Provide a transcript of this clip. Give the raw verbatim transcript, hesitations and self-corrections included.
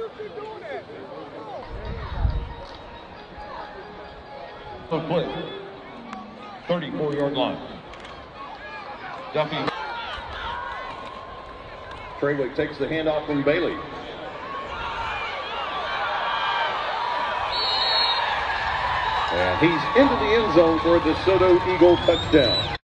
The play, thirty-four yard line. Duffy. Trewick takes the handoff from Bailey. And he's into the end zone for a Desoto Eagle touchdown.